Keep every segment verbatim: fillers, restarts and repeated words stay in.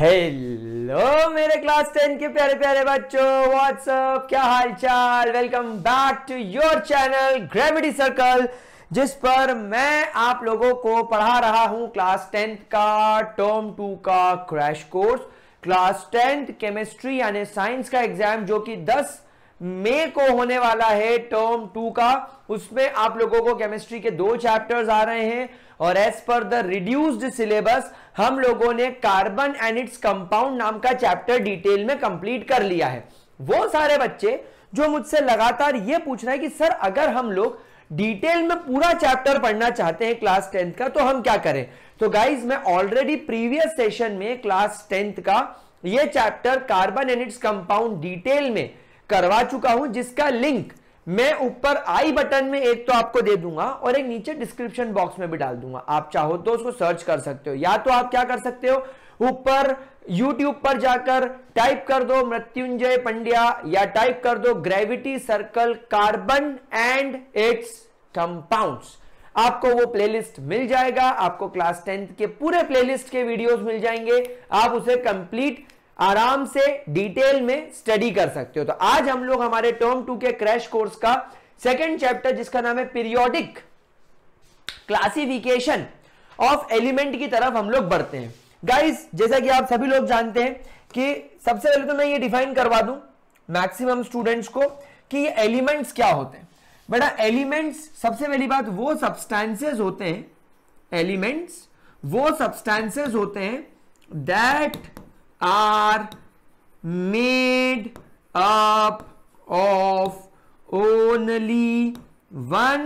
Hello मेरे class ten के प्यारे प्यारे बच्चों, व्हाट्सअप, क्या हाल चाल। Welcome back to your channel gravity circle, जिस पर मैं आप लोगों को पढ़ा रहा हूं क्लास टेंथ का टर्म टू का crash course. Class tenth chemistry यानी साइंस का एग्जाम जो कि दस मई को होने वाला है टर्म टू का, उसमें आप लोगों को केमिस्ट्री के दो चैप्टर्स आ रहे हैं और as per the reduced syllabus हम लोगों ने कार्बन एंड इट्स कंपाउंड नाम का चैप्टर डिटेल में कंप्लीट कर लिया है। वो सारे बच्चे जो मुझसे लगातार ये पूछ रहे हैं कि सर अगर हम लोग डिटेल में पूरा चैप्टर पढ़ना चाहते हैं क्लास टेंथ का तो हम क्या करें, तो गाइज मैं ऑलरेडी प्रीवियस सेशन में क्लास टेंथ का ये chapter carbon and its compound detail में करवा चुका हूं, जिसका लिंक मैं ऊपर आई बटन में एक तो आपको दे दूंगा और एक नीचे डिस्क्रिप्शन बॉक्स में भी डाल दूंगा। आप चाहो तो उसको सर्च कर सकते हो, या तो आप क्या कर सकते हो, ऊपर यूट्यूब पर जाकर टाइप कर दो मृत्युंजय पंड्या या टाइप कर दो gravity circle carbon and its compounds. आपको वो प्लेलिस्ट मिल जाएगा, आपको क्लास टेंथ के पूरे प्लेलिस्ट के वीडियोस मिल जाएंगे, आप उसे कंप्लीट आराम से डिटेल में स्टडी कर सकते हो। तो आज हम लोग हमारे टर्म टू के क्रैश कोर्स का सेकंड चैप्टर जिसका नाम है पीरियोडिक क्लासिफिकेशन ऑफ एलिमेंट की तरफ हम लोग बढ़ते हैं। गाइस, जैसा कि आप सभी लोग जानते हैं कि सबसे पहले तो मैं ये डिफाइन करवा दूं मैक्सिमम स्टूडेंट्स को कि ये एलिमेंट्स क्या होते हैं। बेटा, एलिमेंट्स सबसे पहली बात वो सब्सटेंसेस होते हैं, एलिमेंट्स वो सब्सटेंसेस होते हैं that are made up of only one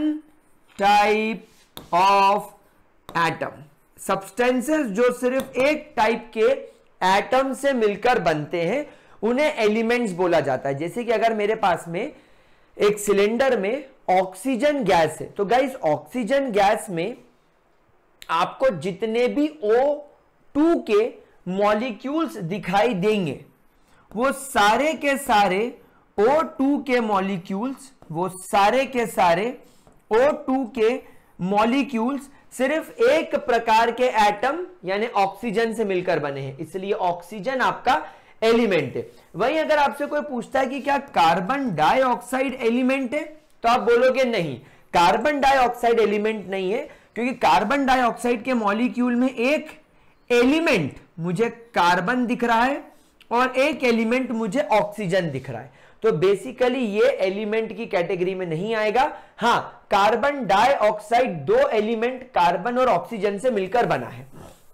type of atom। substances जो सिर्फ एक टाइप के एटम से मिलकर बनते हैं उन्हें एलिमेंट्स बोला जाता है। जैसे कि अगर मेरे पास में एक सिलेंडर में ऑक्सीजन गैस है, तो गाइस ऑक्सीजन गैस में आपको जितने भी ओ टू के मॉलिक्यूल्स दिखाई देंगे वो सारे के सारे ओ टू के मॉलिक्यूल्स वो सारे के सारे ओ टू के मॉलिक्यूल्स सिर्फ एक प्रकार के एटम यानी ऑक्सीजन से मिलकर बने हैं, इसलिए ऑक्सीजन आपका एलिमेंट है। वहीं अगर आपसे कोई पूछता है कि क्या कार्बन डाइऑक्साइड एलिमेंट है, तो आप बोलोगे नहीं, कार्बन डाइऑक्साइड एलिमेंट नहीं है, क्योंकि कार्बन डाइऑक्साइड के मॉलिक्यूल में एक एलिमेंट मुझे कार्बन दिख रहा है और एक एलिमेंट मुझे ऑक्सीजन दिख रहा है, तो बेसिकली ये एलिमेंट की कैटेगरी में नहीं आएगा। हां, कार्बन डाइऑक्साइड दो एलिमेंट कार्बन और ऑक्सीजन से मिलकर बना है,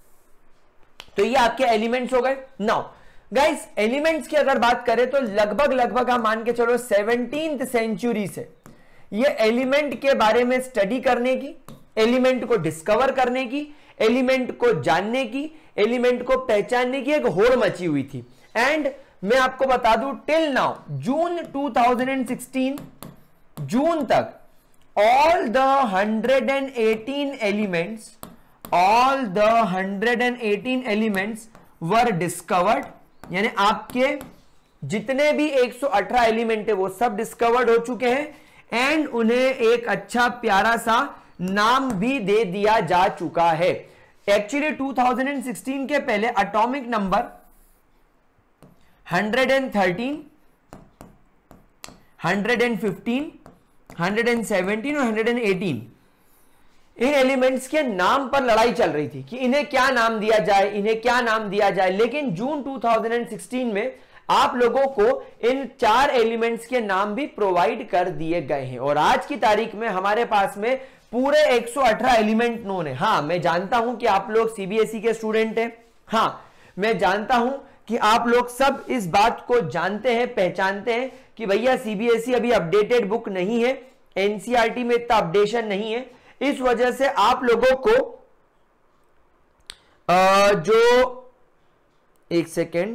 तो ये आपके एलिमेंट्स हो गए। नाउ गाइस, एलिमेंट्स की अगर बात करें तो लगभग लगभग हम मान के चलो सेवनटीन्थ सेंचुरी से ये एलिमेंट के बारे में स्टडी करने की, एलिमेंट को डिस्कवर करने की, एलिमेंट को जानने की, एलिमेंट को पहचानने की एक होड़ मची हुई थी। एंड मैं आपको बता दूं till now June two thousand sixteen June तक all the one hundred eighteen elements all the one hundred eighteen elements were discovered, यानी आपके जितने भी एक सौ अठारह एलिमेंट है वो सब डिस्कवर्ड हो चुके हैं एंड उन्हें एक अच्छा प्यारा सा नाम भी दे दिया जा चुका है। एक्चुअली टू थाउजेंड सिक्सटीन के पहले atomic number one hundred thirteen, one hundred fifteen, one hundred seventeen और one hundred eighteen इन एलिमेंट्स के नाम पर लड़ाई चल रही थी कि इन्हें क्या नाम दिया जाए, इन्हें क्या नाम दिया जाए। लेकिन जून टू थाउजेंड सिक्सटीन में आप लोगों को इन चार एलिमेंट्स के नाम भी प्रोवाइड कर दिए गए हैं और आज की तारीख में हमारे पास में पूरे एक सौ अठारह एलिमेंट नोन है। हाँ, मैं जानता हूं कि आप लोग सीबीएसई के स्टूडेंट हैं, हाँ मैं जानता हूं कि आप लोग सब इस बात को जानते हैं, पहचानते हैं कि भैया सीबीएसई अभी अपडेटेड बुक नहीं है, एनसीईआरटी में इतना अपडेशन नहीं है, इस वजह से आप लोगों को आ, जो एक सेकेंड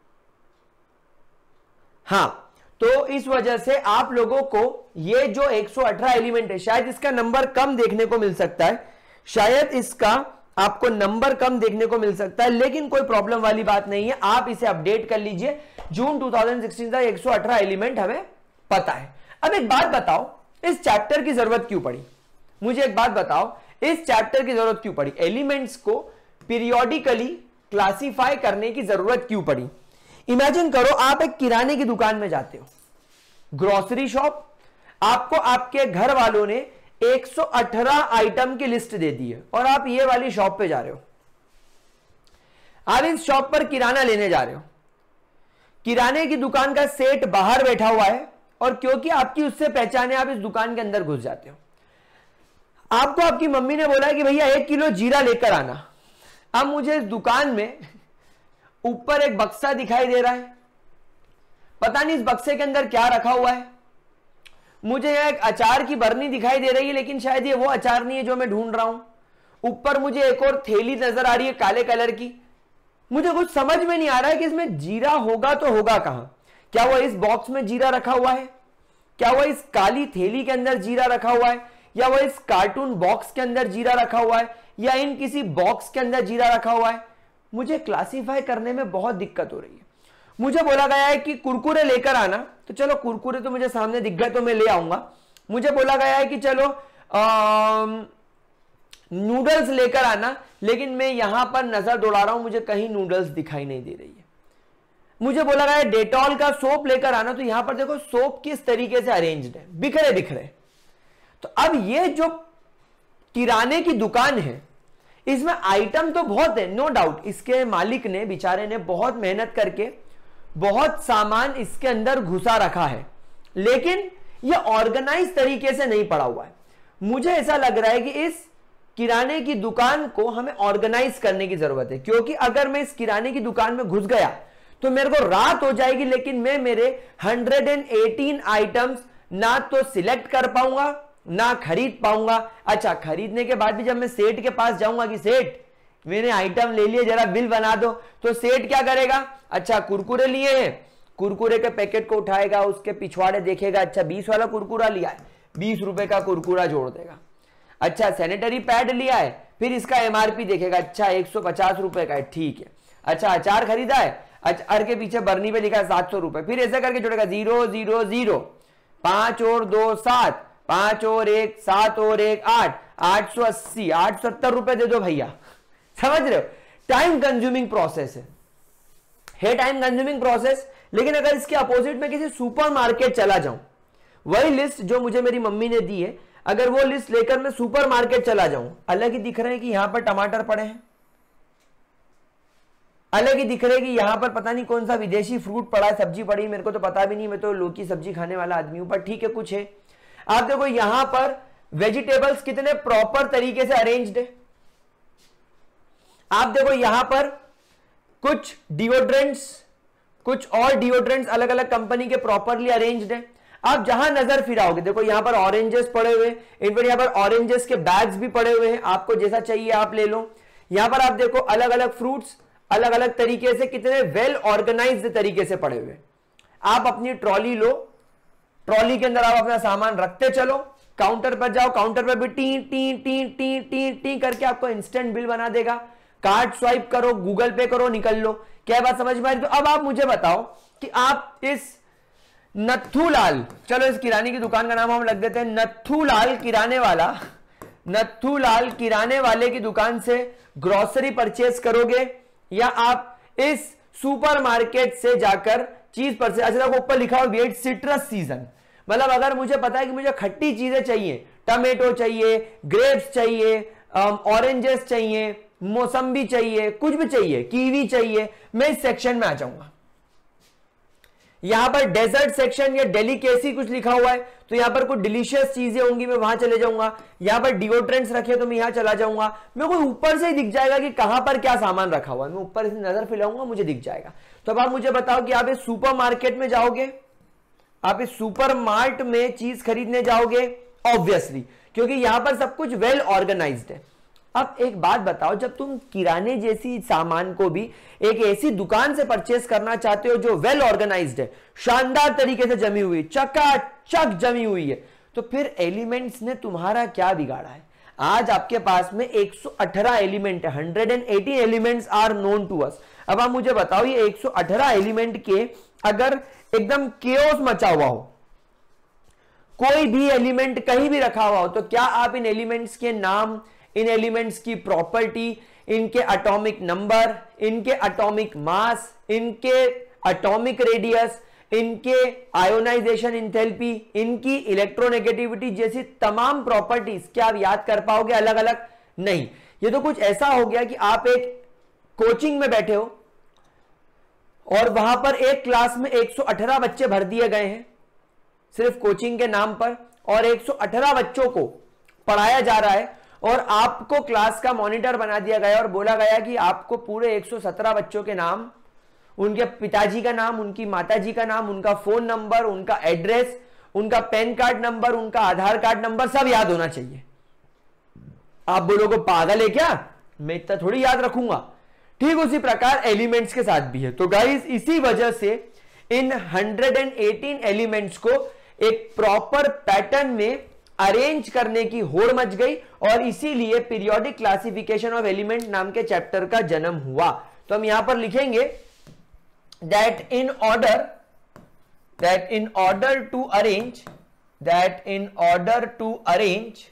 हाँ तो इस वजह से आप लोगों को ये जो एक सौ अठारह एलिमेंट है शायद इसका नंबर कम देखने को मिल सकता है, शायद इसका आपको नंबर कम देखने को मिल सकता है, लेकिन कोई प्रॉब्लम वाली बात नहीं है, आप इसे अपडेट कर लीजिए। जून टू थाउजेंड सिक्सटीन तक एक सौ अठारह एलिमेंट हमें पता है। अब एक बात बताओ, इस चैप्टर की जरूरत क्यों पड़ी? मुझे एक बात बताओ, इस चैप्टर की जरूरत क्यों पड़ी? एलिमेंट्स को पीरियोडिकली क्लासिफाई करने की जरूरत क्यों पड़ी? इमेजिन करो आप एक किराने की दुकान में जाते हो, ग्रोसरी शॉप, आपको आपके घर वालों ने एक सौ अठारह आइटम की लिस्ट दे दी है और आप ये वाली शॉप पे जा रहे हो। आप इस शॉप पर किराना लेने जा रहे हो, किराने की दुकान का सेठ बाहर बैठा हुआ है और क्योंकि आपकी उससे पहचान है आप इस दुकान के अंदर घुस जाते हो। आपको आपकी मम्मी ने बोला कि भैया एक किलो जीरा लेकर आना। अब मुझे इस दुकान में ऊपर एक बक्सा दिखाई दे रहा है, पता नहीं इस बक्से के अंदर क्या रखा हुआ है। मुझे यहां एक अचार की बरनी दिखाई दे रही है, लेकिन शायद ये वो अचार नहीं है जो मैं ढूंढ रहा हूं। ऊपर मुझे एक और थैली नजर आ रही है काले कलर की। मुझे कुछ समझ में नहीं आ रहा है कि इसमें जीरा होगा तो होगा कहां। क्या वो इस बॉक्स में जीरा रखा हुआ है, क्या वो इस काली थैली के अंदर जीरा रखा हुआ है, या वो इस कार्टून बॉक्स के अंदर जीरा रखा हुआ है, या इन किसी बॉक्स के अंदर जीरा रखा हुआ है। मुझे क्लासिफाई करने में बहुत दिक्कत हो रही है। मुझे बोला गया है कि कुरकुरे लेकर आना, तो चलो कुरकुरे तो मुझे सामने दिख गए तो मैं ले आऊंगा। मुझे बोला गया है कि चलो नूडल्स लेकर आना, लेकिन मैं यहां पर नजर दौड़ा रहा हूं, मुझे कहीं नूडल्स दिखाई नहीं दे रही है। मुझे बोला गया है डेटॉल का सोप लेकर आना, तो यहां पर देखो सोप किस तरीके से अरेंज्ड है, बिखरे बिखरे। तो अब ये जो किराने की दुकान है इसमें आइटम तो बहुत है, नो डाउट। इसके मालिक ने बेचारे ने बहुत मेहनत करके बहुत सामान इसके अंदर घुसा रखा है, लेकिन यह ऑर्गेनाइज तरीके से नहीं पड़ा हुआ है। मुझे ऐसा लग रहा है कि इस किराने की दुकान को हमें ऑर्गेनाइज करने की जरूरत है, क्योंकि अगर मैं इस किराने की दुकान में घुस गया तो मेरे को रात हो जाएगी, लेकिन मैं मेरे एक सौ अठारह आइटम्स ना तो सिलेक्ट कर पाऊंगा ना खरीद पाऊंगा। अच्छा, खरीदने के बाद भी जब मैं सेठ के पास जाऊंगा कि सेठ मैंने आइटम ले लिए, जरा बिल बना दो, तो सेठ क्या करेगा? अच्छा कुरकुरे लिए हैं, कुरकुरे के पैकेट को उठाएगा, उसके पिछवाड़े देखेगा, अच्छा बीस वाला कुरकुरा लिया है, बीस रुपए का कुरकुरा जोड़ देगा। अच्छा सैनिटरी पैड लिया है, फिर इसका एमआरपी देखेगा, अच्छा एक सौ पचास रुपए का है, ठीक है। अच्छा अचार खरीदा है, अचार के पीछे बरनी पे लिखा है सात सौ रुपए, फिर ऐसा करके जोड़ेगा जीरो जीरो जीरो, पांच और दो सात, पांच और एक सात और एक आठ, आठ सौ अस्सी, आठ सौ सत्तर रुपए दे दो भैया। समझ रहे हो? टाइम कंज्यूमिंग प्रोसेस है है टाइम कंज्यूमिंग प्रोसेस। लेकिन अगर इसके अपोजिट में किसी सुपरमार्केट चला जाऊं, वही लिस्ट जो मुझे मेरी मम्मी ने दी है, अगर वो लिस्ट लेकर मैं सुपरमार्केट चला जाऊं, अलग ही दिख रहे हैं कि यहां पर टमाटर पड़े हैं, अलग ही दिख रहे हैं कि यहां पर पता नहीं कौन सा विदेशी फ्रूट पड़ा है, सब्जी पड़ी, मेरे को तो पता भी नहीं, मैं तो लौकी सब्जी खाने वाला आदमी हूं, पर ठीक है कुछ है। आप देखो यहां पर वेजिटेबल्स कितने प्रॉपर तरीके से अरेंज्ड है। आप देखो यहां पर कुछ डिओड्रेंट्स, कुछ और डिओड्रेंट्स अलग अलग कंपनी के प्रॉपरली अरेंज्ड है। आप जहां नजर फिराओगे देखो यहां पर ऑरेंजेस पड़े हुए, इनफैक्ट यहां पर ऑरेंजेस के बैग्स भी पड़े हुए हैं, आपको जैसा चाहिए आप ले लो। यहां पर आप देखो अलग अलग फ्रूट्स अलग अलग तरीके से कितने वेल ऑर्गेनाइज्ड तरीके से पड़े हुए। आप अपनी ट्रॉली लो, ट्रॉली के अंदर आप अपना सामान रखते चलो, काउंटर पर जाओ, काउंटर पर भी T T T T T T करके आपको इंस्टेंट बिल बना देगा। कार्ड स्वाइप करो, गूगल पे करो, निकल लो। क्या बात समझ में आ रही? तो अब आप मुझे बताओ कि आप इस नथुलाल, चलो इस किराने की दुकान का नाम हम लग देते हैं नथुलाल किराने वाला, नथुलाल किराने वाले की दुकान से ग्रोसरी परचेस करोगे, या आप इस सुपरमार्केट से जाकर चीज परचेस। अच्छा देखो ऊपर लिखा हुआ वेट सिट्रस सीजन, मतलब अगर मुझे पता है कि मुझे खट्टी चीजें चाहिए, टमेटो चाहिए, ग्रेप्स चाहिए, ऑरेंजेस चाहिए, मौसम्बी चाहिए, कुछ भी चाहिए, कीवी चाहिए, मैं इस सेक्शन में आ जाऊंगा। यहां पर डेजर्ट सेक्शन या डेलिकेसी कुछ लिखा हुआ है, तो यहां पर कुछ डिलीशियस चीजें होंगी, मैं वहां चले जाऊंगा। यहां पर डिओड्रेंट्स रखे तो मैं यहां चला जाऊंगा। मेरे को ऊपर से ही दिख जाएगा कि कहां पर क्या सामान रखा हुआ है, मैं ऊपर से नजर फिराऊंगा, मुझे दिख जाएगा। तो अब आप मुझे बताओ कि आप इस सुपर मार्केट में जाओगे, आप इस सुपर मार्ट में चीज खरीदने जाओगे ऑब्वियसली, क्योंकि यहां पर सब कुछ वेल ऑर्गेनाइज्ड है। अब एक बात बताओ, जब तुम किराने जैसी सामान को भी एक ऐसी दुकान से परचेस करना चाहते हो जो वेल ऑर्गेनाइज्ड है, शानदार तरीके से जमी हुई, चकाचक जमी हुई है, तो फिर एलिमेंट्स ने तुम्हारा क्या बिगाड़ा है? आज आपके पास में एक सौ अठारह एलिमेंट है, एक सौ अठारह elements are known to us. अब आप मुझे बताओ ये एक सौ अठारह एलिमेंट के अगर एकदम केओस मचा हुआ हो, कोई भी एलिमेंट कहीं भी रखा हुआ हो, तो क्या आप इन एलिमेंट्स के नाम, इन एलिमेंट्स की प्रॉपर्टी, इनके एटॉमिक नंबर, इनके एटॉमिक मास, इनके एटॉमिक रेडियस, इनके आयोनाइजेशन इंथैल्पी, इनकी इलेक्ट्रोनेगेटिविटी जैसी तमाम प्रॉपर्टीज क्या आप याद कर पाओगे अलग अलग? नहीं। ये तो कुछ ऐसा हो गया कि आप एक कोचिंग में बैठे हो और वहां पर एक क्लास में एक सौ अठारह बच्चे भर दिए गए हैं सिर्फ कोचिंग के नाम पर, और एक सौ अठारह बच्चों को पढ़ाया जा रहा है और आपको क्लास का मॉनिटर बना दिया गया और बोला गया कि आपको पूरे एक सौ सत्रह बच्चों के नाम, उनके पिताजी का नाम, उनकी माताजी का नाम, उनका फोन नंबर, उनका एड्रेस, उनका पैन कार्ड नंबर, उनका आधार कार्ड नंबर सब याद होना चाहिए। आप बोलोगे पागल है क्या, मैं इतना थोड़ी याद रखूंगा। ठीक उसी प्रकार एलिमेंट्स के साथ भी है। तो गाइस इसी वजह से इन एक सौ अठारह एलिमेंट्स को एक प्रॉपर पैटर्न में अरेंज करने की होड़ मच गई और इसीलिए पीरियोडिक क्लासिफिकेशन ऑफ एलिमेंट नाम के चैप्टर का जन्म हुआ। तो हम यहां पर लिखेंगे that in order that in order to arrange that in order to arrange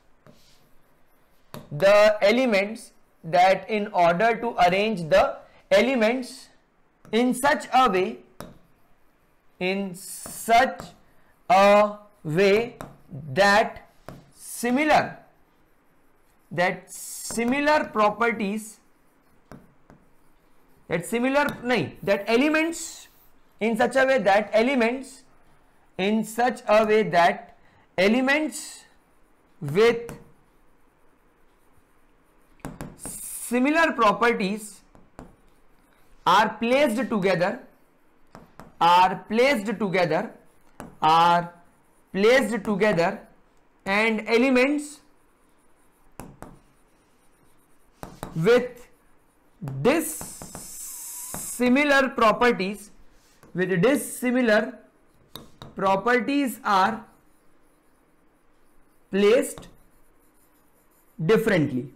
the elements that in order to arrange the elements in such a way in such a way that similar that similar properties that similar nahi that elements in such a way that elements in such a way that elements with similar properties are placed together are placed together are placed together and elements with dissimilar properties with dissimilar properties are placed differently।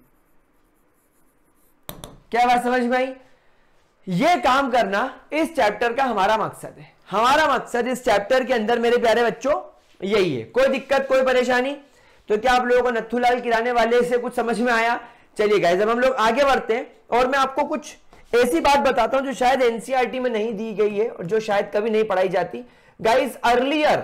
क्या बात समझ में आई? ये काम करना इस chapter का हमारा मकसद है। हमारा मकसद इस चैप्टर के अंदर मेरे प्यारे बच्चों यही है। कोई दिक्कत, कोई परेशानी? तो क्या आप लोगों को नथुलाल किराने वाले से कुछ समझ में आया? चलिए गाइस, जब हम लोग आगे बढ़ते हैं और मैं आपको कुछ ऐसी बात बताता हूं जो शायद एनसीईआरटी में नहीं दी गई है और जो शायद कभी नहीं पढ़ाई जाती। Guys, earlier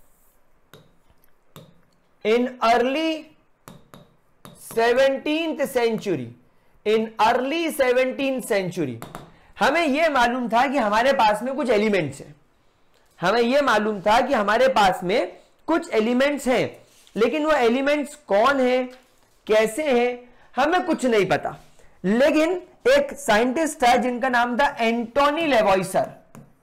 in early seventeenth century in early seventeenth century हमें यह मालूम था कि हमारे पास में कुछ एलिमेंट्स हैं। हमें यह मालूम था कि हमारे पास में कुछ एलिमेंट्स हैं, लेकिन वो एलिमेंट्स कौन हैं, कैसे हैं, हमें कुछ नहीं पता। लेकिन एक साइंटिस्ट था जिनका नाम था एंटोनी लेवॉइसर।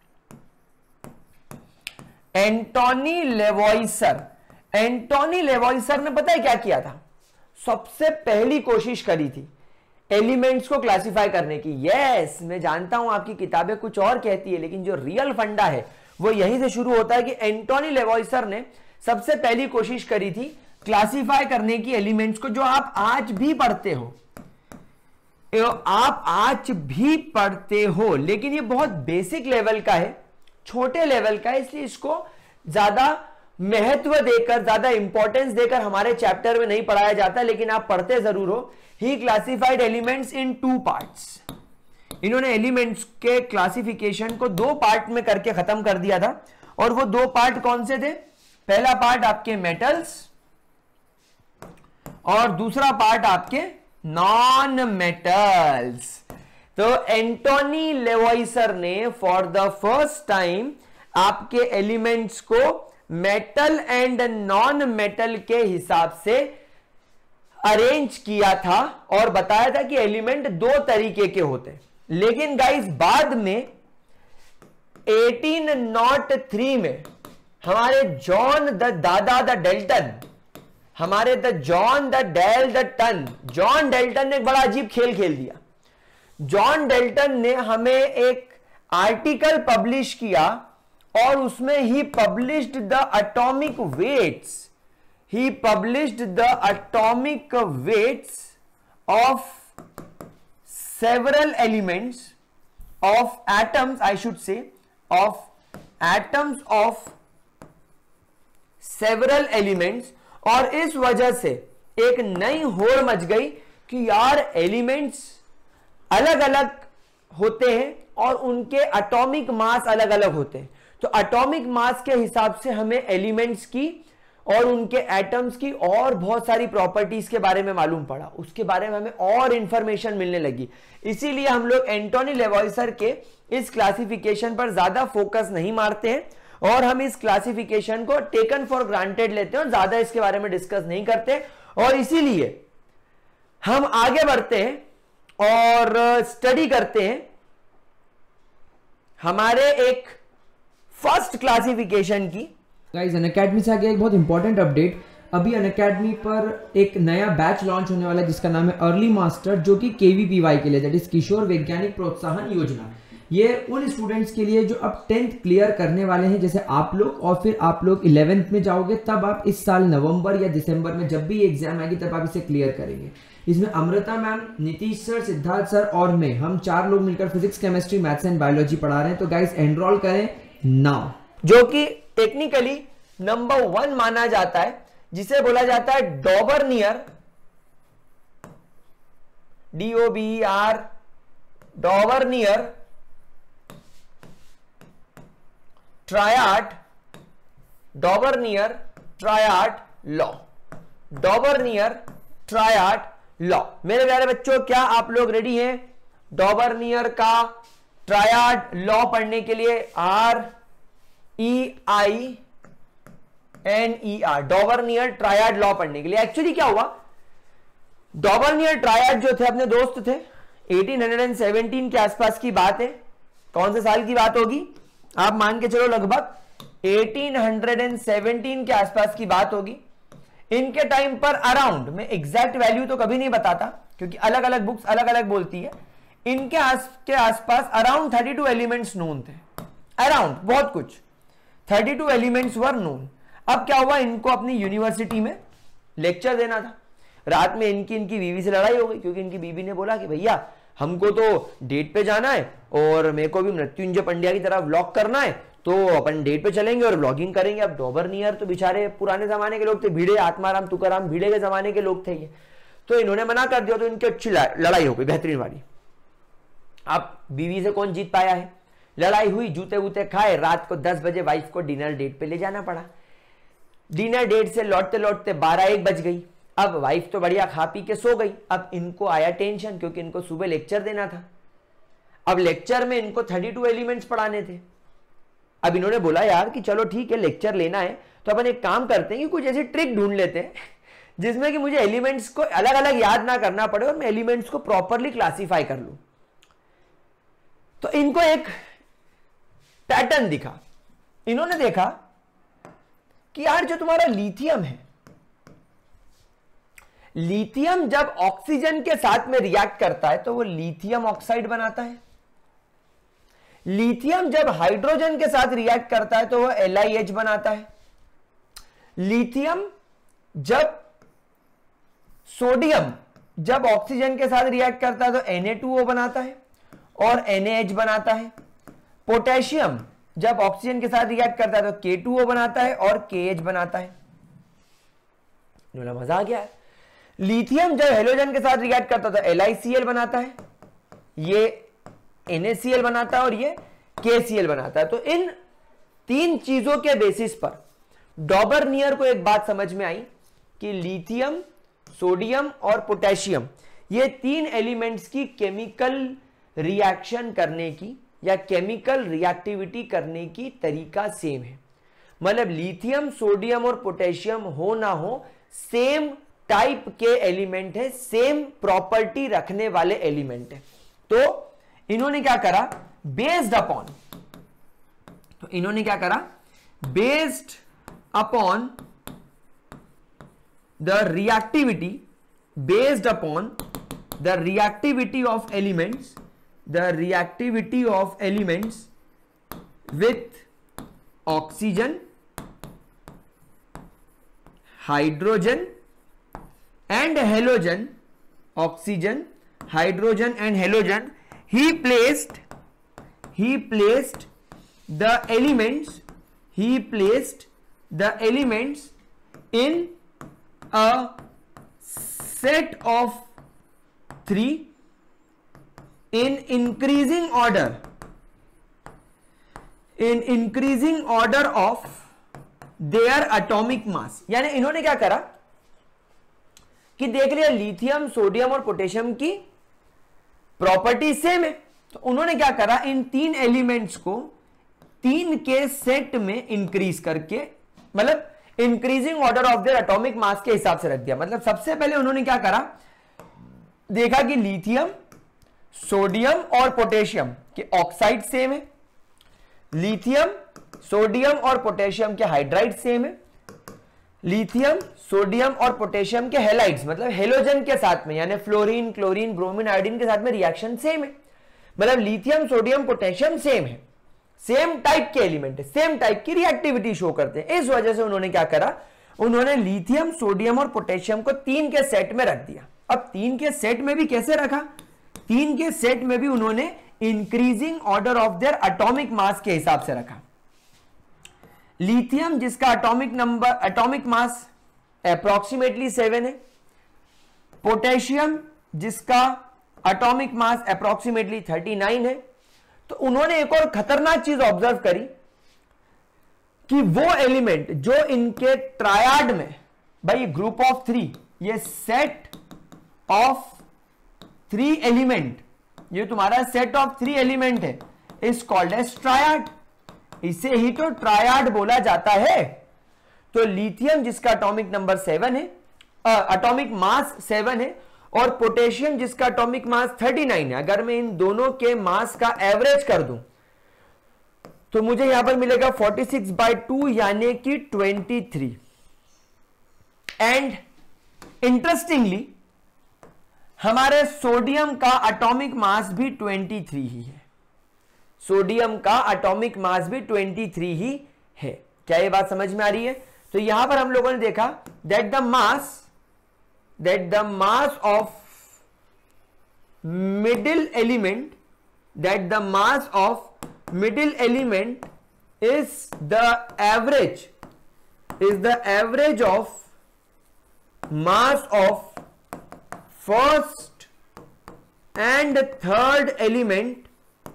एंटोनी लेवॉइसर एंटोनी लेवॉइसर ने पता है क्या किया था? सबसे पहली कोशिश करी थी एलिमेंट्स को क्लासिफाई करने की। यस, मैं जानता हूं आपकी किताबें कुछ और कहती है, लेकिन जो रियल फंडा है वो यहीं से शुरू होता है कि एंटोनी लेवॉइसर ने सबसे पहली कोशिश करी थी क्लासिफाई करने की एलिमेंट्स को, जो आप आज भी पढ़ते हो आप आज भी पढ़ते हो लेकिन ये बहुत बेसिक लेवल का है, छोटे लेवल का है, इसलिए इसको ज्यादा महत्व देकर, ज्यादा इंपॉर्टेंस देकर हमारे चैप्टर में नहीं पढ़ाया जाता, लेकिन आप पढ़ते जरूर हो। He classified elements in two parts. इन्होंने एलिमेंट्स के क्लासिफिकेशन को दो पार्ट में करके खत्म कर दिया था। और वो दो पार्ट कौन से थे? पहला पार्ट आपके मेटल्स और दूसरा पार्ट आपके नॉन मेटल्स। तो एंटोनी लेवॉइसर ने फॉर द फर्स्ट टाइम आपके एलिमेंट्स को मेटल एंड नॉन मेटल के हिसाब से अरेंज किया था और बताया था कि एलिमेंट दो तरीके के होते हैं। लेकिन गाइस, बाद में अठारह सौ तीन में हमारे जॉन द दादा द डेल्टन हमारे the John the Dalton John Dalton ने एक बड़ा अजीब खेल खेल दिया। जॉन डेल्टन ने हमें एक आर्टिकल पब्लिश किया और उसमें ही पब्लिश्ड द एटॉमिक वेट्स ही published the atomic weights of several elements of atoms, I should say, of atoms of several elements। और इस वजह से एक नई होड़ मच गई कि यार एलिमेंट्स अलग अलग होते हैं और उनके एटॉमिक मास अलग अलग होते हैं। तो एटॉमिक मास के हिसाब से हमें एलिमेंट्स की और उनके एटम्स की और बहुत सारी प्रॉपर्टीज के बारे में मालूम पड़ा, उसके बारे में हमें और इंफॉर्मेशन मिलने लगी। इसीलिए हम लोग एंटोनी लेवॉइसर के इस क्लासिफिकेशन पर ज्यादा फोकस नहीं मारते हैं और हम इस क्लासिफिकेशन को टेकन फॉर ग्रांटेड लेते हैं और ज्यादा इसके बारे में डिस्कस नहीं करते। और इसीलिए हम आगे बढ़ते हैं और स्टडी करते हैं हमारे एक फर्स्ट क्लासिफिकेशन की। गाइस, अनअकैडमी से आगे एक बहुत इंपॉर्टेंट अपडेट। अभी अनअकैडमी पर एक नया बैच लॉन्च होने वाला है जिसका नाम है अर्ली मास्टर, जो कि केवीपीवाई के लिए, दैट इज किशोर वैज्ञानिक प्रोत्साहन योजना। ये उन स्टूडेंट्स के लिए जो अब टेंथ क्लियर करने वाले हैं, जैसे आप लोग, और फिर आप लोग इलेवेंथ में जाओगे, तब आप इस साल नवंबर या दिसंबर में जब भी एग्जाम आएगी तब आप इसे क्लियर करेंगे। इसमें Amrita ma'am, Nitish sir, Siddharth sir और मैं, हम चार लोग मिलकर physics, chemistry, maths and biology पढ़ा रहे हैं। तो गाइस, एनरोल करें नाउ। जो कि टेक्निकली नंबर वन माना जाता है, जिसे बोला जाता है Dobereiner, D O B R, Dobereiner triad, Dobereiner triad law, Dobereiner triad law. मेरे प्यारे बच्चों, क्या आप लोग रेडी हैं डॉबर्नियर का ट्रायड लॉ पढ़ने के लिए? R E I N E R, Dobereiner triad law पढ़ने के लिए। एक्चुअली क्या हुआ, डॉबर्नियर ट्रायड जो थे अपने दोस्त थे, अठारह सौ सत्रह के आसपास की बात है। कौन से साल की बात होगी? आप मान के चलो लगभग अठारह सौ सत्रह के आसपास की बात होगी। इनके टाइम पर अराउंड, मैं एग्जैक्ट वैल्यू तो कभी नहीं बताता क्योंकि अलग अलग बुक्स अलग अलग बोलती है, इनके आस के आसपास अराउंड बत्तीस एलिमेंट्स नोन थे। अराउंड बहुत कुछ बत्तीस एलिमेंट्स वर नोन। अब क्या हुआ, इनको अपनी यूनिवर्सिटी में लेक्चर देना था। रात में इनकी इनकी बीवी से लड़ाई हो गई क्योंकि इनकी बीवी ने बोला कि भैया हमको तो डेट पे जाना है और मेरे को भी मृत्युंजय पंड्या की तरह व्लॉग करना है, तो अपन डेट पे चलेंगे और व्लॉगिंग करेंगे। अब डॉबर्नियर तो बेचारे पुराने जमाने के लोग थे, भिड़े, आत्माराम तुकाराम भिड़े के जमाने के लोग थे ये, तो इन्होंने मना कर दिया। तो इनकी अच्छी लड़ाई हो गई, बेहतरीन वाली। अब बीवी से कौन जीत पाया है, लड़ाई हुई, जूते वूते खाए, रात को दस बजे वाइफ को डिनर डेट पे ले जाना पड़ा। डिनर डेट से लौटते लौटते बारह एक बज गई। अब वाइफ तो बढ़िया खा पी के सो गई। अब इनको आया टेंशन क्योंकि इनको सुबह लेक्चर देना था। अब लेक्चर में इनको बत्तीस एलिमेंट्स पढ़ाने थे। अब इन्होंने बोला यार कि चलो ठीक है, लेक्चर लेना है तो अपन एक काम करते हैं कि कुछ ऐसी ट्रिक ढूंढ लेते हैं जिसमें कि मुझे एलिमेंट्स को अलग अलग याद ना करना पड़े और मैं एलिमेंट्स को प्रॉपरली क्लासिफाई कर लूं। तो इनको एक पैटर्न दिखा। इन्होंने देखा कि यार जो तुम्हारा लिथियम है, लिथियम जब ऑक्सीजन के साथ में रिएक्ट करता है तो वो लिथियम ऑक्साइड बनाता है। लिथियम जब हाइड्रोजन के साथ रिएक्ट करता है तो वो एल आई एच बनाता है। लिथियम जब सोडियम जब ऑक्सीजन के साथ रिएक्ट करता है तो एन ए टू ओ बनाता है और एन ए एच बनाता है। पोटेशियम जब ऑक्सीजन के साथ रिएक्ट करता है तो के टू ओ बनाता है और के एच बनाता है। मजा आ गया है। लिथियम जब हेलोजन के साथ रिएक्ट करता है तो एल आई सी एल बनाता है, ये एन ए सी एल बनाता है और ये के सी एल बनाता है। तो इन तीन चीजों के बेसिस पर डॉबर्नियर को एक बात समझ में आई कि लिथियम, सोडियम और पोटेशियम, ये तीन एलिमेंट्स की केमिकल रिएक्शन करने की या केमिकल रिएक्टिविटी करने की तरीका सेम है। मतलब लिथियम, सोडियम और पोटेशियम हो ना हो, सेम टाइप के एलिमेंट है, सेम प्रॉपर्टी रखने वाले एलिमेंट है। तो इन्होंने क्या करा, बेस्ड अपॉन तो इन्होंने क्या करा based upon the reactivity based upon the reactivity of elements the reactivity of elements with oxygen, hydrogen and halogen, oxygen, hydrogen and halogen, he placed he placed the elements he placed the elements in a set of three in increasing order in increasing order of their atomic mass. यानी इन्होंने क्या करा कि देख लिया lithium, sodium और potassium की property same है, तो उन्होंने क्या करा, इन तीन एलिमेंट्स को तीन के सेट में इंक्रीज करके, मतलब increasing order of their atomic mass के हिसाब से रख दिया। मतलब सबसे पहले उन्होंने क्या करा, देखा कि लिथियम, सोडियम और पोटेशियम के ऑक्साइड सेम है, लिथियम, सोडियम और पोटेशियम के हाइड्राइड सेम है, लिथियम, सोडियम और पोटेशियम के हैलाइड्स मतलब हेलोजन के साथ में, यानी फ्लोरीन, क्लोरीन, ब्रोमीन, आयोडीन के साथ में रिएक्शन सेम है। मतलब लिथियम, सोडियम, पोटेशियम सेम है, सेम टाइप के एलिमेंट है, सेम टाइप की रिएक्टिविटी शो करते हैं। इस वजह से उन्होंने क्या करा, उन्होंने लिथियम, सोडियम और पोटेशियम को तीन के सेट में रख दिया। अब तीन के सेट में भी कैसे रखा, तीन के सेट में भी उन्होंने increasing order of their atomic mass के हिसाब से रखा। लिथियम जिसका atomic number atomic mass approximately seven है, पोटेशियम जिसका atomic mass approximately thirty nine है। तो उन्होंने एक और खतरनाक चीज ऑब्जर्व करी कि वो एलिमेंट जो इनके ट्रायड में, भाई ग्रुप ऑफ थ्री, ये सेट ऑफ थ्री एलिमेंट, ये तुम्हारा सेट ऑफ थ्री एलिमेंट है, इज कॉल्ड एज ट्रायड। इसे ही तो ट्रायड बोला जाता है। तो लिथियम जिसका एटॉमिक नंबर सेवन है, एटॉमिक मास सेवन है, और पोटेशियम जिसका एटॉमिक मास थर्टी नाइन है, अगर मैं इन दोनों के मास का एवरेज कर दूं तो मुझे यहां पर मिलेगा फोर्टी सिक्स बाय टू यानी कि ट्वेंटी थ्री। एंड इंटरेस्टिंगली हमारे सोडियम का एटॉमिक मास भी ट्वेंटी थ्री ही है, सोडियम का एटॉमिक मास भी ट्वेंटी थ्री ही है। क्या ये बात समझ में आ रही है? तो यहां पर हम लोगों ने देखा that the mass that the mass of middle element that the mass of middle element is the average is the average of mass of first and third element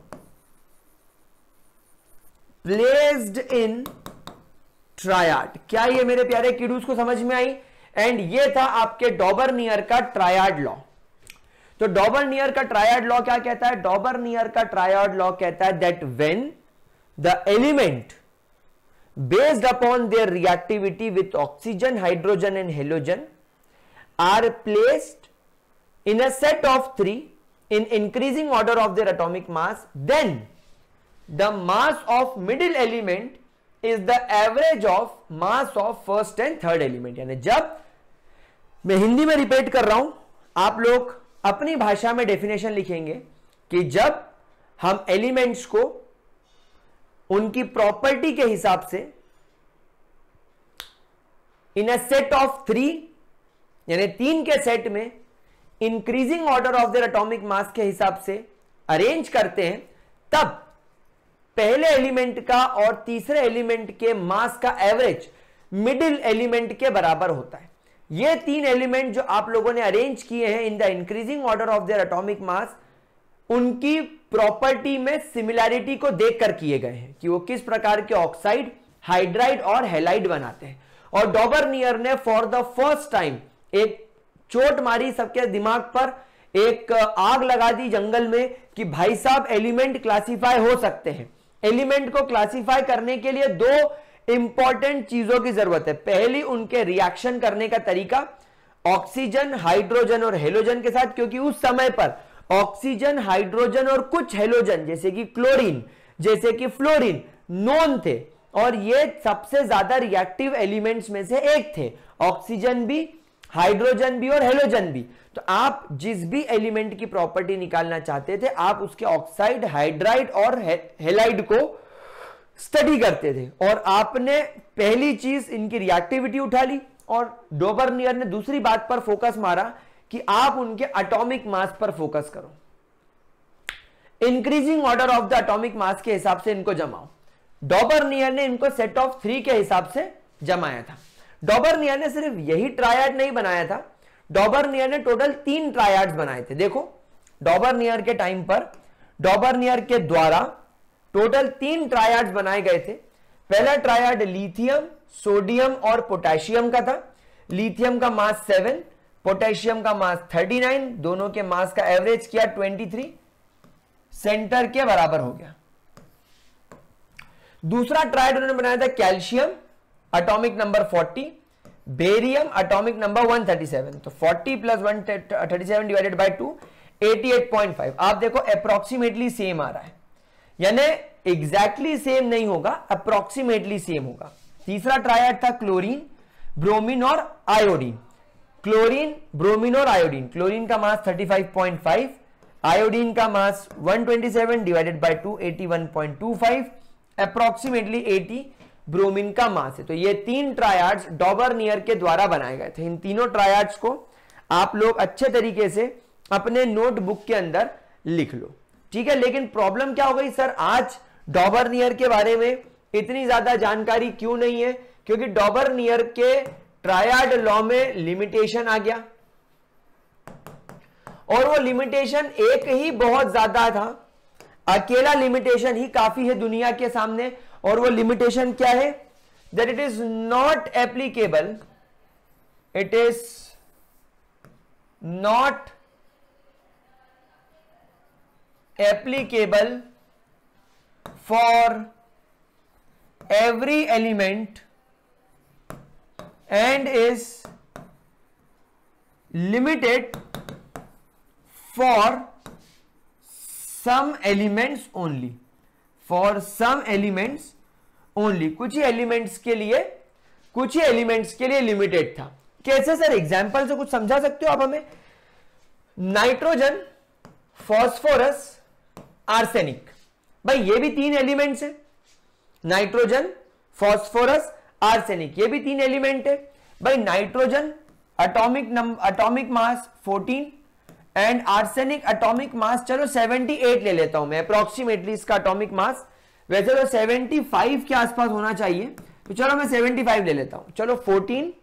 placed in triad। क्या ये मेरे प्यारे किडूस को समझ में आई? And ये था आपके डॉबरनियर का ट्रायड लॉ। तो डॉबरनियर का ट्रायड लॉ क्या कहता है? डॉबरनियर का ट्रायड लॉ कहता है that when the element based upon their reactivity with oxygen, hydrogen and halogen are placed in a set of three in increasing order of their atomic mass, then the mass of middle element is the average of mass of first and third element. यानी जब मैं हिंदी में repeat कर रहा हूं, आप लोग अपनी भाषा में डेफिनेशन लिखेंगे कि जब हम एलिमेंट्स को उनकी प्रॉपर्टी के हिसाब से in a set of three यानी तीन के सेट में increasing order of their atomic mass के हिसाब से अरेंज करते हैं, तब पहले एलिमेंट का और तीसरे एलिमेंट के मास का एवरेज मिडिल एलिमेंट के बराबर होता है। ये तीन एलिमेंट जो आप लोगों ने अरेंज किए हैं in the increasing order of their atomic mass, उनकी प्रॉपर्टी में सिमिलैरिटी को देखकर किए गए हैं कि वो किस प्रकार के ऑक्साइड, हाइड्राइड और हैलाइड बनाते हैं। और डॉबरनियर ने फॉर द फर्स्ट टाइम एक चोट मारी सबके दिमाग पर, एक आग लगा दी जंगल में कि भाई साहब एलिमेंट क्लासिफाई हो सकते हैं। एलिमेंट को क्लासिफाई करने के लिए दो इंपॉर्टेंट चीजों की जरूरत है। पहली, उनके रिएक्शन करने का तरीका ऑक्सीजन, हाइड्रोजन और हेलोजन के साथ, क्योंकि उस समय पर ऑक्सीजन, हाइड्रोजन और कुछ हेलोजन जैसे कि क्लोरीन, जैसे कि फ्लोरीन नोन थे, और ये सबसे ज्यादा रिएक्टिव एलिमेंट्स में से एक थे, ऑक्सीजन भी, हाइड्रोजन भी और हेलोजन भी। तो आप जिस भी एलिमेंट की प्रॉपर्टी निकालना चाहते थे, आप उसके ऑक्साइड, हाइड्राइड और हैलाइड को स्टडी करते थे, और आपने पहली चीज इनकी रिएक्टिविटी उठा ली, और डॉबरनियर ने दूसरी बात पर फोकस मारा कि आप उनके एटॉमिक मास पर फोकस करो। Increasing order of the atomic mass के हिसाब से इनको जमाओ। डॉबरनियर ने इनको सेट ऑफ थ्री के हिसाब से जमाया था। डॉबरनियर ने सिर्फ यही ट्रायड नहीं बनाया था, डॉबरनियर ने टोटल तीन ट्रायड्स बनाए थे। देखो, डॉबरनियर के टाइम पर डॉबरनियर के द्वारा टोटल तीन ट्रायड्स बनाए गए थे। पहला ट्रायड लिथियम, सोडियम और पोटेशियम का था। लिथियम का मास सेवन, पोटेशियम का मास थर्टी नाइन, दोनों के मास का एवरेज किया तेईस, सेंटर के बराबर हो गया। दूसरा ट्रायड उन्होंने बनाया था calcium, atomic number forty, barium atomic number one thirty seven, तो forty plus one thirty seven divided by two eighty eight point five. आप देखो अप्रोक्सीमेटली सेम आ रहा है, यानी एग्जैक्टली सेम नहीं होगा, अप्रोक्सीमेटली सेम होगा। तीसरा ट्रायड था क्लोरीन, ब्रोमीन और आयोडीन। क्लोरीन, ब्रोमीन और आयोडीन, क्लोरीन का mass thirty five point five, iodine का mass one twenty seven divided by two eighty one point two five, approximately eighty bromine का mass है। तो ये तीन ट्रायड्स डॉबरनियर के द्वारा बनाए गए थे। इन तीनों ट्रायड्स को आप लोग अच्छे तरीके से अपने नोटबुक के अंदर लिख लो, ठीक है। लेकिन प्रॉब्लम क्या हो गई सर, आज डॉबरनियर के बारे में इतनी ज्यादा जानकारी क्यों नहीं है? क्योंकि डॉबरनियर के ट्रायड लॉ में लिमिटेशन आ गया, और वो लिमिटेशन एक ही बहुत ज्यादा था, अकेला लिमिटेशन ही काफी है दुनिया के सामने। और वो लिमिटेशन क्या है? That it is not applicable, it is not applicable for every element and is limited for some elements only, for some elements only, कुछ ही एलिमेंट्स के लिए कुछ ही एलिमेंट्स के लिए लिमिटेड था। कैसे सर? एग्जांपल से कुछ समझा सकते हो आप हमें? नाइट्रोजन, फॉस्फोरस, आर्सेनिक, भाई ये भी तीन एलिमेंट्स है। नाइट्रोजन, फॉस्फोरस, आर्सेनिक, ये भी तीन एलिमेंट है भाई। Nitrogen atomic number atomic mass fourteen and arsenic atomic mass चलो सेवेंटी एट ले लेता हूं मैं अप्रोक्सीमेटली इसका एटॉमिक मास, वैसे तो सेवेंटी फाइव के आसपास होना चाहिए, तो चलो मैं सेवेंटी फाइव ले लेता हूं। चलो fourteen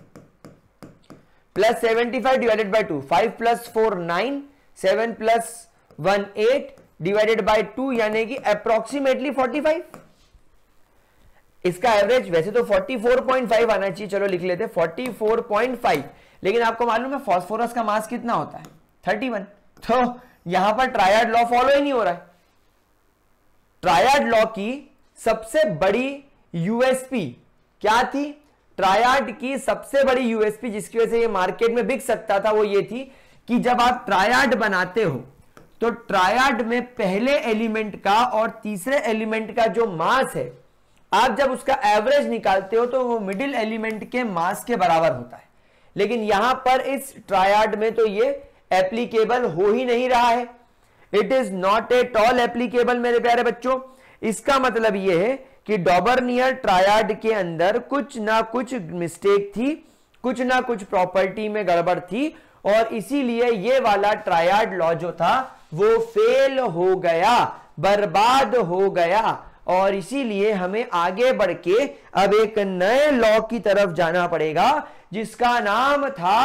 plus seventy five divided by two, five plus four nine, seven plus one eight divided by two, यानी कि अप्रोक्सीमेटली फोर्टी फाइव। इसका एवरेज वैसे तो फोर्टी फोर पॉइंट फाइव आना चाहिए, चलो लिख लेते फोर्टी फोर पॉइंट फाइव, लेकिन आपको मालूम है फास्फोरस का मास कितना होता है? Thirty one. तो यहां पर ट्रायड लॉ फॉलो ही नहीं हो रहा है। ट्रायड लॉ की सबसे बड़ी यूएसपी क्या थी? ट्रायड की सबसे बड़ी यूएसपी जिसकी वजह से ये मार्केट में बिक सकता था, वो ये थी कि जब आप ट्रायड बनाते हो तो ट्रायड में पहले एलिमेंट का और तीसरे एलिमेंट का जो मास है, आप जब उसका एवरेज निकालते हो तो वो मिडिल एलिमेंट के मास के बराबर होता है। लेकिन यहां पर इस ट्रायड में तो ये एप्लीकेबल हो ही नहीं रहा है। It is not at all applicable मेरे प्यारे बच्चों। इसका मतलब यह है कि डॉबरनियर ट्रायड के अंदर कुछ ना कुछ मिस्टेक थी, कुछ ना कुछ प्रॉपर्टी में गड़बड़ थी, और इसीलिए ये वाला ट्रायड लॉ जो था वो फेल हो गया, बर्बाद हो गया। और इसीलिए हमें आगे बढ़ के अब एक नए लॉ की तरफ जाना पड़ेगा जिसका नाम था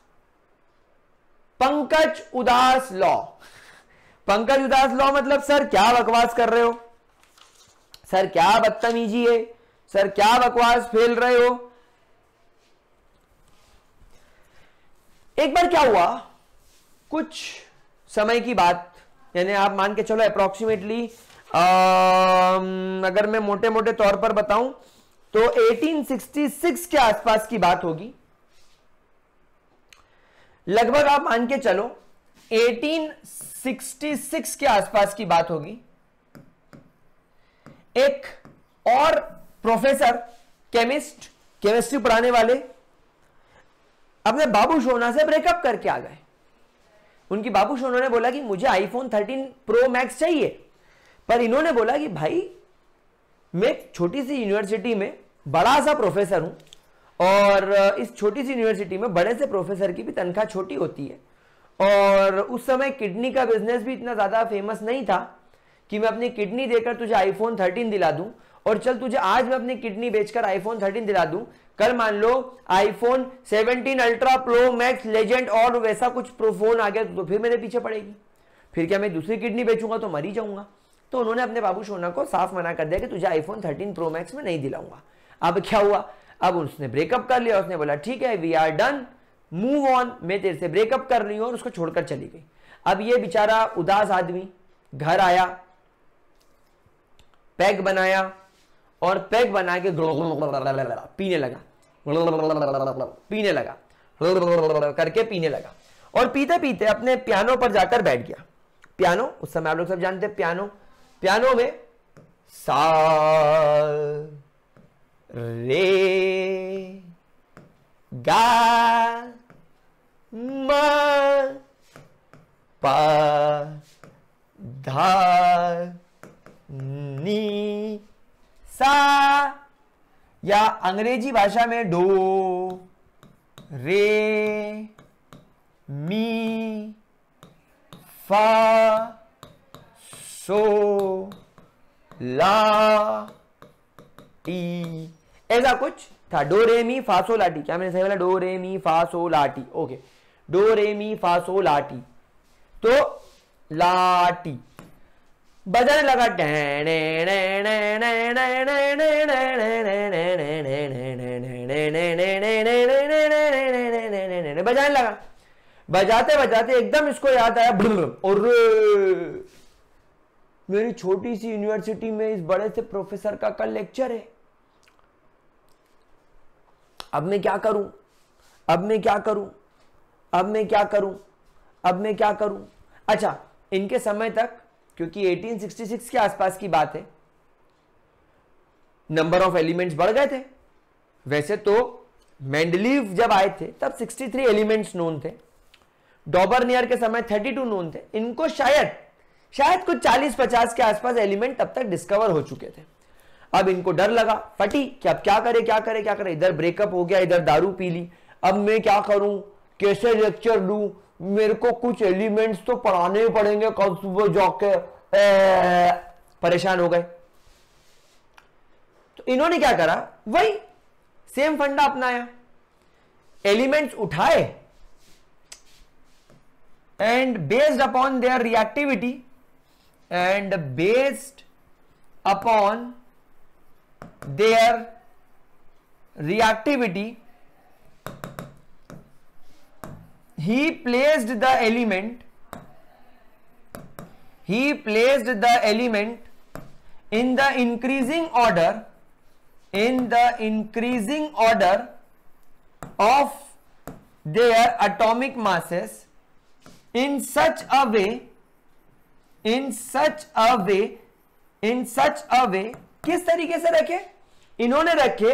पंकज उदास लॉ। पंकज उदास लॉ मतलब सर क्या बकवास कर रहे हो, सर क्या बदतमीजी है, सर क्या बकवास फैल रहे हो। एक बार क्या हुआ, कुछ समय की बात, यानी आप मान के चलो अप्रोक्सीमेटली अगर मैं मोटे मोटे तौर पर बताऊं तो एटीन सिक्सटी सिक्स के आसपास की बात होगी, लगभग आप मान के चलो एटीन सिक्सटी सिक्स के आसपास की बात होगी। एक और प्रोफेसर केमिस्ट, केमिस्ट्री पढ़ाने वाले अपने बाबू सोना से ब्रेकअप करके आ गए। उनकी बाबू सोना ने बोला कि मुझे आईफोन थर्टीन प्रो मैक्स चाहिए, पर इन्होंने बोला कि भाई मैं छोटी सी यूनिवर्सिटी में बड़ा सा प्रोफेसर हूं, और इस छोटी सी यूनिवर्सिटी में बड़े से प्रोफेसर की भी तनख्वाह छोटी होती है, और उस समय किडनी का बिजनेस भी इतना ज्यादा फेमस नहीं था कि मैं अपनी किडनी देकर तुझे आईफोन थर्टीन दिला दूं, और चल तुझे आज मैं अपनी किडनी बेचकर आईफोन थर्टीन दिला दूं, कल मान लो iPhone seventeen ultra pro max legend और वैसा कुछ प्रो फोन आ गया तो फिर मेरे पीछे पड़ेगी। फिर क्या मैं दूसरी किडनी बेचूंगा तो मर ही जाऊंगा। तो उन्होंने अपने बाबू सोना को साफ मना कर दिया कि तुझे आईफोन थर्टीन प्रो मैक्स में नहीं दिलाऊंगा। अब क्या हुआ, अब उसने ब्रेकअप कर लिया, उसने बोला ठीक है we are done, move on, मैं तेरे से ब्रेकअप कर रही हूं, और उसको छोड़कर चली गई। अब ये बेचारा उदास आदमी घर आया, पैग बनाया और पैग बना के पीने लगा, पीने लगा करके पीने लगा, और पीते पीते अपने पियानो पर जाकर बैठ गया। पियानो उस समय आप लोग सब जानते हैं, पियानो पियानो में सा रे गा मा पा धा नी सा, या अंग्रेजी भाषा में dough re mi fa so la T, ऐसा कुछ था। Dough re mi fa so la T, क्या मैंने सही बोला? Dough re mi fa so la ti, okay, do re mi fa so la T. तो लाटी बजाने लगा, बजाने लगा। बजाते बजाते एकदम इसको याद आया, और मेरी छोटी सी यूनिवर्सिटी में इस बड़े से प्रोफेसर का कल लेक्चर है, अब मैं क्या करूं, अब मैं क्या करूं, अब मैं क्या करूं, अब मैं क्या करूं। अच्छा, इनके समय तक, क्योंकि अठारह सौ छियासठ के आसपास की बात है, नंबर ऑफ एलिमेंट्स बढ़ गए थे। वैसे तो मेंडलीव जब आए थे तब तिरसठ एलिमेंट्स नोन थे, डॉबरनियर के समय बत्तीस नोन थे। इनको शायद शायद कुछ चालीस पचास के आसपास एलिमेंट तब तक डिस्कवर हो चुके थे। अब इनको डर लगा, फटी कि अब क्या करे क्या करे क्या करे, इधर ब्रेकअप हो गया, इधर दारू पी ली, अब मैं क्या करूं, कैसे लेक्चर लूं, मेरे को कुछ एलिमेंट्स तो पढ़ाने ही पड़ेंगे कल सुबह जाके, परेशान हो गए। तो इन्होंने क्या करा, वही सेम फंडा अपनाया, एलिमेंट्स उठाए and based upon their reactivity and based upon their reactivity he placed the element he placed the element in the increasing order in the increasing order of their atomic masses in such a way in such a way in such a way किस तरीके से रखे, इन्होंने रखे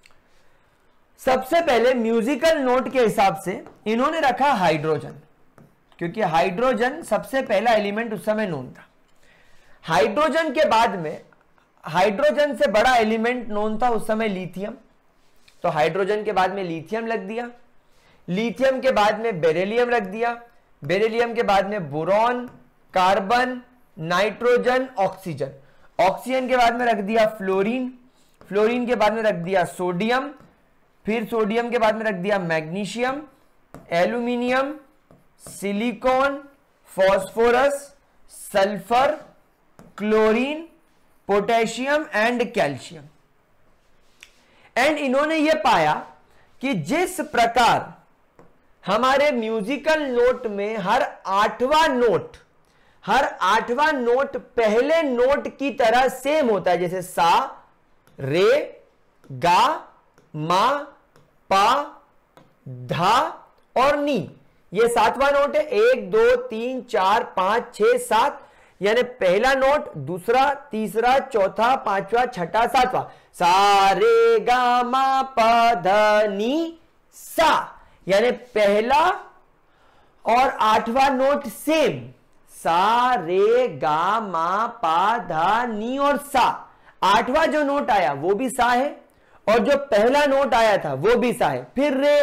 सबसे पहले musical note के हिसाब से इन्होंने रखा हाइड्रोजन, क्योंकि हाइड्रोजन सबसे पहला एलिमेंट उस समय नोन था। हाइड्रोजन के बाद में हाइड्रोजन से बड़ा एलिमेंट नोन था उस समय लिथियम, तो हाइड्रोजन के बाद में लिथियम रख दिया, लिथियम के बाद में बेरिलियम रख दिया, बेरिलियम के बाद में boron, carbon, nitrogen, oxygen, oxygen के बाद में रख दिया फ्लोरीन, फ्लोरीन के बाद में रख दिया सोडियम, फिर सोडियम के बाद में रख दिया magnesium, aluminium, silicon, phosphorus, sulphur, chlorine, potassium and calcium. And इन्होंने यह पाया कि जिस प्रकार हमारे म्यूजिकल नोट में हर आठवां नोट हर आठवां नोट पहले नोट की तरह सेम होता है, जैसे सा, रे, गा, मा, पा, धा और नी, ये सातवां नोट है। एक दो तीन चार पांच छह सात, यानी पहला नोट, दूसरा, तीसरा, चौथा, पांचवा, छठा, सातवां, सा रे गा मा पा धा नी सा, यानी पहला और आठवां नोट सेम, सा रे गा मा पा धा नी और सा। आठवां जो नोट आया वो भी सा है और जो पहला नोट आया था वो भी सा है। फिर रे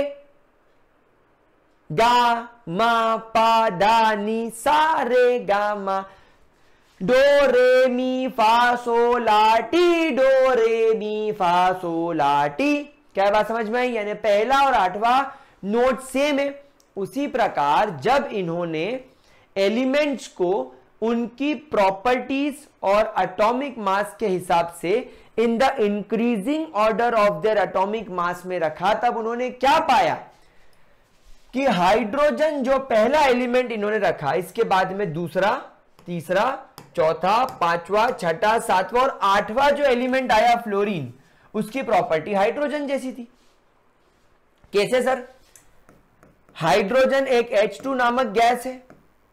गा मा पा धा नी, सा रे गा मा, dough re mi fa so la T, dough re mi fa so la T. क्या बात समझ में आई? यानी पहला और आठवां नोट सेम है। उसी प्रकार जब इन्होंने एलिमेंट्स को उनकी प्रॉपर्टीज और एटॉमिक मास के हिसाब से in the increasing order of their atomic mass में रखा, तब उन्होंने क्या पाया कि हाइड्रोजन जो पहला एलिमेंट इन्होंने रखा, इसके बाद में दूसरा, तीसरा, चौथा, पांचवा, छठा, सातवां और आठवां जो एलिमेंट आया फ्लोरीन, उसकी प्रॉपर्टी हाइड्रोजन जैसी थी। कैसे सर? हाइड्रोजन एक एच टू नामक गैस है,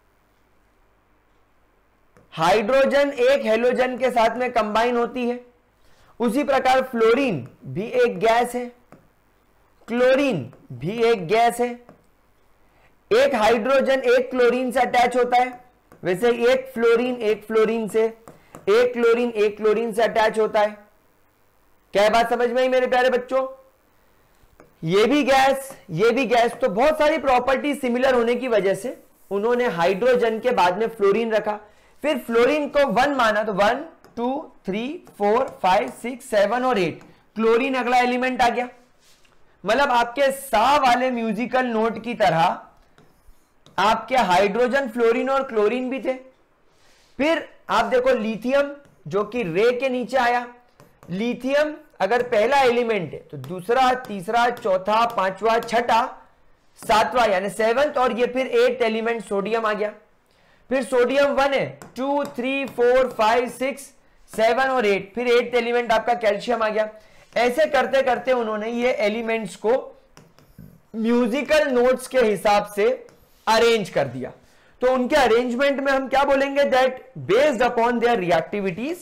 हाइड्रोजन एक हेलोजन के साथ में कंबाइन होती है, उसी प्रकार फ्लोरीन भी एक गैस है, क्लोरीन भी एक गैस है। एक हाइड्रोजन एक क्लोरीन से अटैच होता है, वैसे एक फ्लोरीन एक फ्लोरीन से, एक क्लोरीन एक क्लोरीन से अटैच होता है। क्या बात समझ में आई मेरे प्यारे बच्चों? ये भी गैस, ये भी गैस, तो बहुत सारी प्रॉपर्टी सिमिलर होने की वजह से उन्होंने हाइड्रोजन के बाद में फ्लोरीन रखा, फिर फ्लोरीन को वन माना, तो one two three four five six seven और एट, क्लोरीन अगला एलिमेंट आ गया। मतलब आपके सा वाले म्यूजिकल नोट की तरह आपके हाइड्रोजन, फ्लोरीन और क्लोरीन भी थे। फिर आप देखो लिथियम जो कि रे के नीचे आया, लिथियम अगर पहला एलिमेंट है तो दूसरा, तीसरा, चौथा, पांचवा, छठा, सातवां यानी सेवंथ, और ये फिर एट एलिमेंट सोडियम आ गया। फिर सोडियम वन है, two three four five six seven और एट, फिर एट एलिमेंट आपका कैल्शियम आ गया। ऐसे करते करते उन्होंने ये एलिमेंट्स को म्यूजिकल नोट्स के हिसाब से अरेंज कर दिया। तो उनके अरेंजमेंट में हम क्या बोलेंगे? That based upon their reactivities,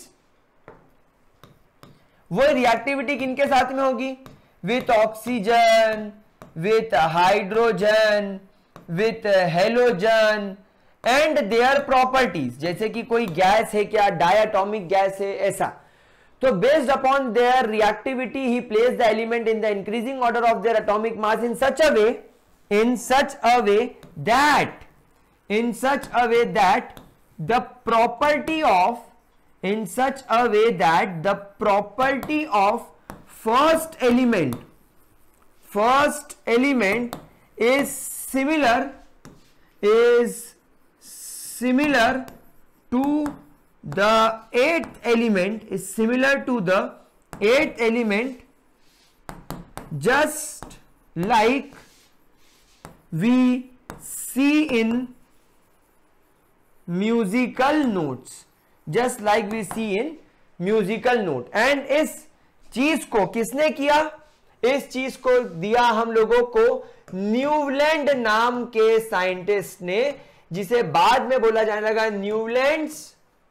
वो रिएक्टिविटी किनके साथ में होगी? With oxygen, with hydrogen, with halogen and their properties. जैसे कि कोई गैस है क्या, डायटॉमिक गैस है, ऐसा। तो बेस्ड अपॉन देयर रिएक्टिविटी ही place the element in the increasing order of their atomic mass in such a way, in such a way that in such a way that the property of in such a way that the property of first element first element is similar is similar to the eighth element is similar to the eighth element, just like we see in musical notes, just like we see in musical note। and इस चीज को किसने किया? इस चीज को दिया हम लोगों को न्यूलैंड नाम के साइंटिस्ट ने, जिसे बाद में बोला जाने लगा न्यूलैंड्स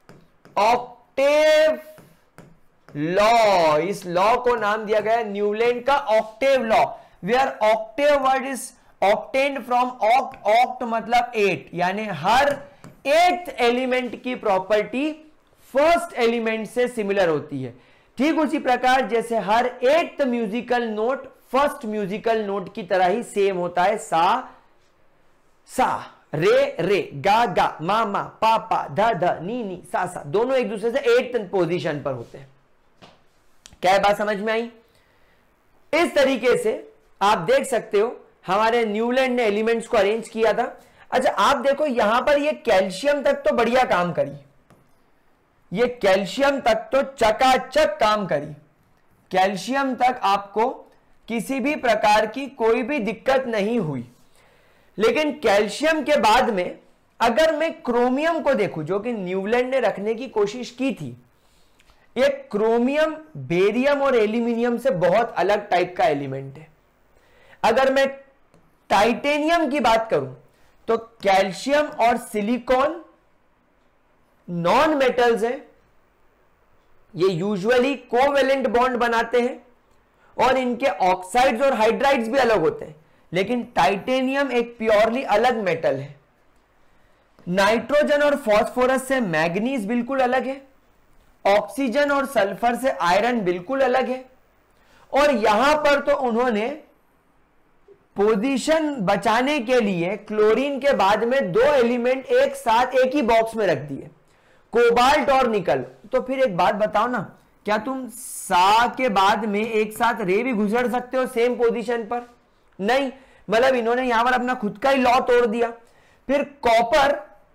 ऑक्टेव लॉ। इस लॉ को नाम दिया गया न्यूलैंड का octave law, where octave word is obtained from oct, oct मतलब एट, यानी हर एट एलिमेंट की प्रॉपर्टी फर्स्ट एलिमेंट से सिमिलर होती है। ठीक उसी प्रकार जैसे हर eight musical note first musical note की तरह ही सेम होता है। सा सा, रे रे, गा गा, मा मा, पा पा, ध ध, नी नी, सा सा, दोनों एक दूसरे से एट पोजीशन पर होते हैं। क्या बात समझ में आई? इस तरीके से आप देख सकते हो हमारे न्यूलैंड ने एलिमेंट्स को अरेंज किया था। अच्छा आप देखो यहां पर ये कैल्शियम तक तो बढ़िया काम करी, ये कैल्शियम तक तो चकाचक काम करी, कैल्शियम तक आपको किसी भी प्रकार की कोई भी दिक्कत नहीं हुई। लेकिन कैल्शियम के बाद में अगर मैं क्रोमियम को देखूं, जो कि न्यूलैंड ने रखने की कोशिश की थी, ये क्रोमियम बेरियम और एल्यूमिनियम से बहुत अलग टाइप का एलिमेंट है। अगर मैं टाइटेनियम की बात करूं तो कैल्शियम और सिलिकॉन नॉन मेटल्स हैं, ये यूजुअली कोवेलेंट बॉन्ड बनाते हैं और इनके ऑक्साइड्स और हाइड्राइड्स भी अलग होते हैं। लेकिन टाइटेनियम एक प्योरली अलग मेटल है। नाइट्रोजन और फास्फोरस से मैग्नीज बिल्कुल अलग है, ऑक्सीजन और सल्फर से आयरन बिल्कुल अलग है। और यहां पर तो उन्होंने पोजीशन बचाने के लिए क्लोरीन के बाद में दो एलिमेंट एक साथ एक ही बॉक्स में रख दिए, कोबाल्ट और निकल। तो फिर एक बात बताओ ना, क्या तुम सा के बाद में एक साथ रे भी घुसड़ सकते हो सेम पोजीशन पर? नहीं, मतलब इन्होंने यहां पर अपना खुद का ही लॉ तोड़ दिया। फिर कॉपर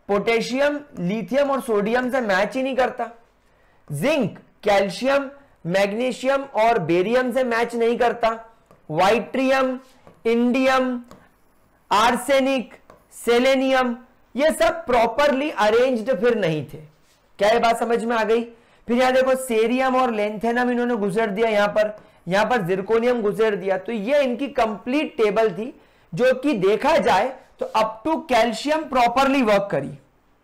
पोटेशियम लिथियम और सोडियम से मैच ही नहीं करता, जिंक कैल्शियम मैग्नीशियम और बेरियम से मैच नहीं करता, वाइट्रियम इंडियम आर्सेनिक सेलेनियम ये सब प्रॉपरली अरेंज्ड फिर नहीं थे। क्या ये बात समझ में आ गई? फिर यहां देखो सेरियम और लेंथेनम इन्होंने घुसेड़ दिया, यहां पर यहां पर जिरकोनियम घुसेड़ दिया। तो ये इनकी कंप्लीट टेबल थी जो कि देखा जाए तो up to calcium properly work करी,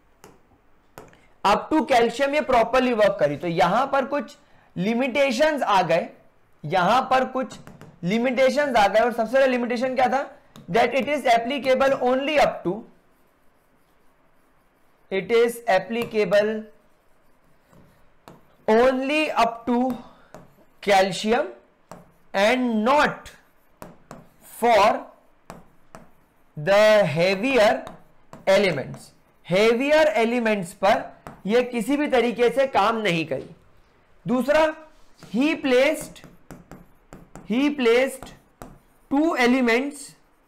अप टू कैल्शियम ये प्रॉपरली वर्क करी। तो यहां पर कुछ लिमिटेशंस आ गए, यहां पर कुछ लिमिटेशंस आ गए और सबसे पहले लिमिटेशन क्या था? That it is applicable only up to, it is applicable only up to calcium and not for the heavier elements. Heavier elements पर यह किसी भी तरीके से काम नहीं करी। दूसरा, he placed he placed two elements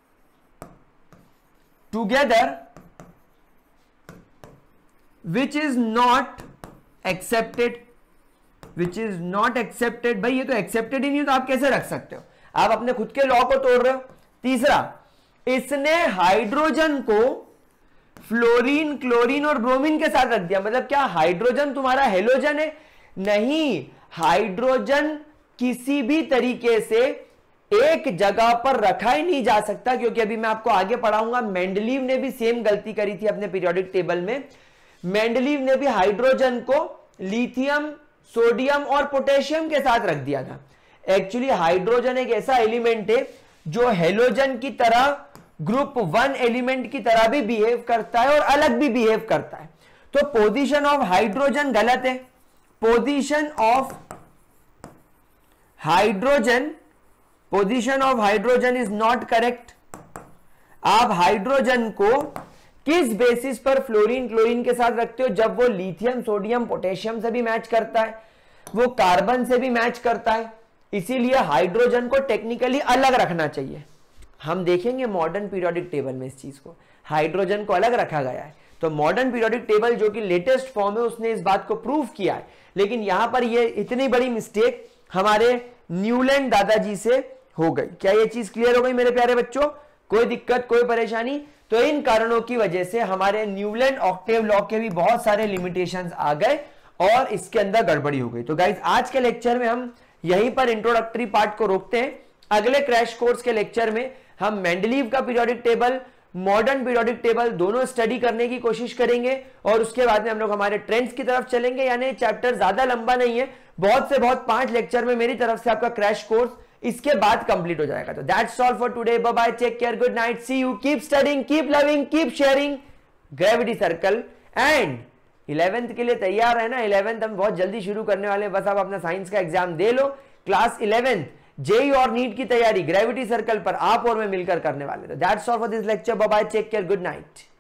together which is not accepted, which is not accepted. भाई ये तो एक्सेप्टेड ही नहीं, तो आप कैसे रख सकते हो? आप अपने खुद के लॉ को तोड़ रहे हो। तीसरा, इसने हाइड्रोजन को फ्लोरीन क्लोरीन और ब्रोमीन के साथ रख दिया। मतलब क्या हाइड्रोजन तुम्हारा हेलोजन है? नहीं, हाइड्रोजन किसी भी तरीके से एक जगह पर रखा ही नहीं जा सकता, क्योंकि अभी मैं आपको आगे पढ़ाऊंगा मेंडलीव ने भी सेम गलती करी थी अपने पीरियोडिक टेबल में। मेंडलीव ने भी हाइड्रोजन को लिथियम सोडियम और पोटेशियम के साथ रख दिया था। एक्चुअली हाइड्रोजन एक ऐसा एलिमेंट है जो हेलोजन की तरह ग्रुप वन एलिमेंट की तरह भी बिहेव करता है और अलग भी बिहेव करता है। तो पोजीशन ऑफ हाइड्रोजन गलत है। Position of hydrogen position of hydrogen is not correct. आप हाइड्रोजन को किस बेसिस पर फ्लोरीन क्लोरीन के साथ रखते हो? जब वो लिथियम सोडियम पोटेशियम से भी मैच करता है, वो कार्बन से भी मैच करता है, इसीलिए हाइड्रोजन को टेक्निकली अलग रखना चाहिए। हम देखेंगे मॉडर्न पीरियोडिक टेबल में इस चीज को, हाइड्रोजन को अलग रखा गया है। तो मॉडर्न पीरियोडिक टेबल जो कि लेटेस्ट फॉर्म है उसने इस बात को प्रूव किया है। लेकिन यहां पर ये इतनी बड़ी मिस्टेक हमारे न्यूलैंड दादाजी से हो गई। क्या ये चीज क्लियर हो गई मेरे प्यारे बच्चों? कोई दिक्कत कोई परेशानी? तो इन कारणों की वजह से हमारे न्यूलैंड ऑक्टेव लॉ के भी बहुत सारे लिमिटेशंस आ गए और इसके अंदर गड़बड़ी हो गई। तो गाइस आज के लेक्चर में हम यहीं पर इंट्रोडक्टरी पार्ट को रोकते हैं। अगले क्रैश कोर्स के लेक्चर में हम मेंडलीव का periodic table modern periodic table दोनों स्टडी करने की कोशिश करेंगे और उसके बाद में हम लोग हमारे ट्रेंड्स की तरफ चलेंगे। यानी चैप्टर ज्यादा लंबा नहीं है, बहुत से बहुत पांच लेक्चर में मेरी तरफ से आपका क्रैश कोर्स इसके बाद कंप्लीट हो जाएगा। तो that's all for today. Bye bye, take care, good night, see you, keep studying, keep loving, keep sharing. Gravity circle and eleventh के लिए तैयार है ना? इलेवेंथ हम बहुत जल्दी शुरू करने वाले हैं, बस आप अपना साइंस का एग्जाम दे लो। क्लास इलेवेंथ जेई और नीट की तैयारी ग्रेविटी सर्कल पर आप और मैं मिलकर करने वाले। तो that's all for this lecture. Bye bye, take care, good night.